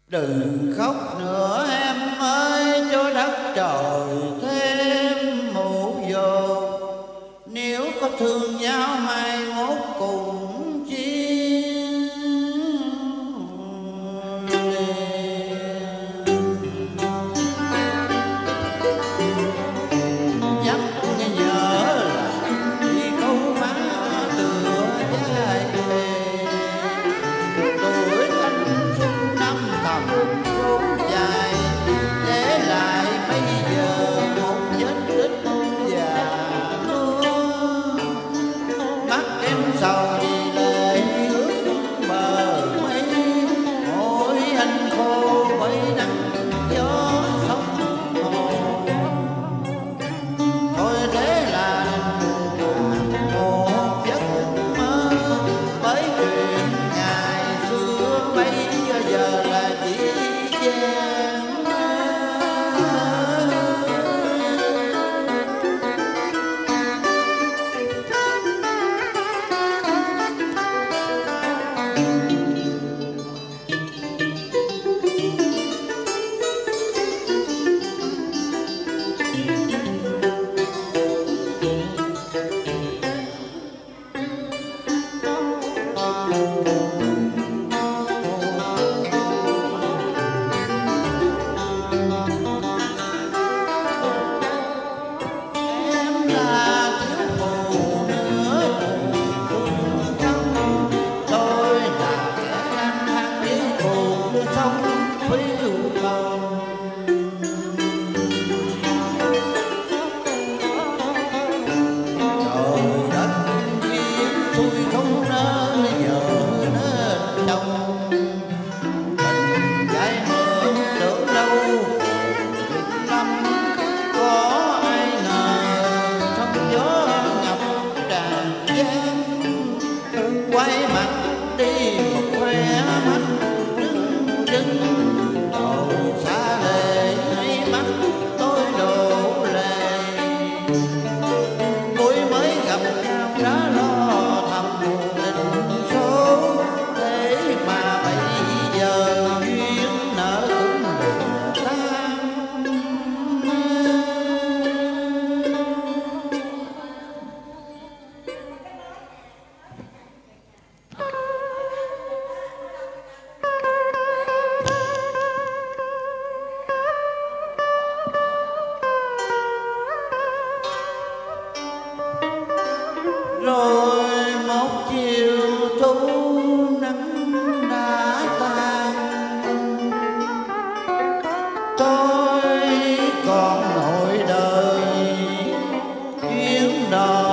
Đừng khóc nữa em ơi, cho đất trời thêm mù vô. Nếu có thương nhau mai mốt cùng chia nhắc nhớ lại câu má tựa vai thề. Tuổi thanh xuân năm thầm trốn dài, để lại bây giờ một vết tích già nua. Mắt em sầu vì lời ước bờ mây, mỗi anh khô bởi nắng gió sông hồ. Thôi thế là một giấc mơ, bởi chuyện ngày xưa bây giờ là chỉ gian. Em là thiếu phụ nữa cùng trong, tôi là kẻ lang thang đi cùng sông phiêu bồng. Trời đất duyên tôi không nơi nhờ nên trong, tình gái mơ tưởng đâu biệt lâm. Có ai ngờ trong gió ngập tràn gian, quay mặt đi một khoe mắt rưng rưng. Đầu xa lệ hay mắt tôi đổ lệ, tôi mới gặp nhau đã lo thầm định số. Thế mà bây giờ duyên nợ cũng lìa tan. Rồi một chiều thu nắng đã tan, tôi còn nội đời chuyến đò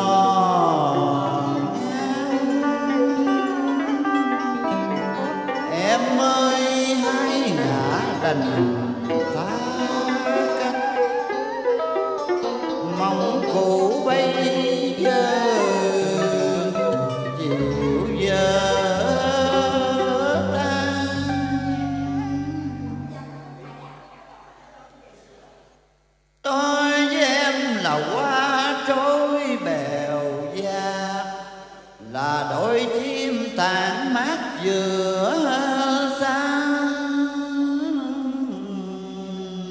ngang. Em ơi hãy ngã đành xa cách, mong cũ bây giờ chiều giờ tan. Tôi với em là hoa trôi bèo dạt, là đôi chim tản mát giữa xa.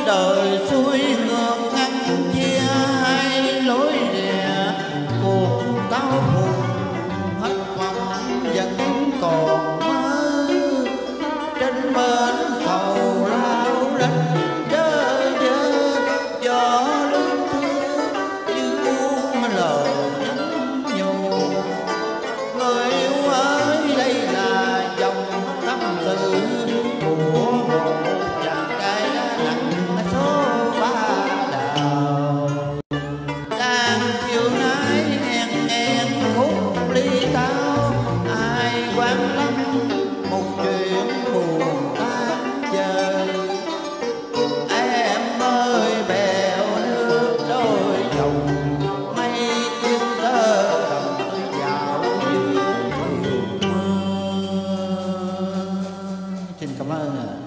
đời xuôi ngược ngăn chia hai lối rìa, cuộc tao hùng hết vọng vẫn còn mơ trên bến sầu lao lách đơ đơ, gió lưng thương như buông lời nhắn nhủ. Người yêu ơi, đây là dòng tâm sự của một chàng trai đã nặng số ba đào. Đang chiều nay hẹn hẹn khúc ly tao, ai quan tâm một chuyện buồn tan chờ. Em ơi bèo nước đôi dòng, mây tiếng thơ đồng tôi dạo giữa chiều mưa. Xin cảm ơn ạ.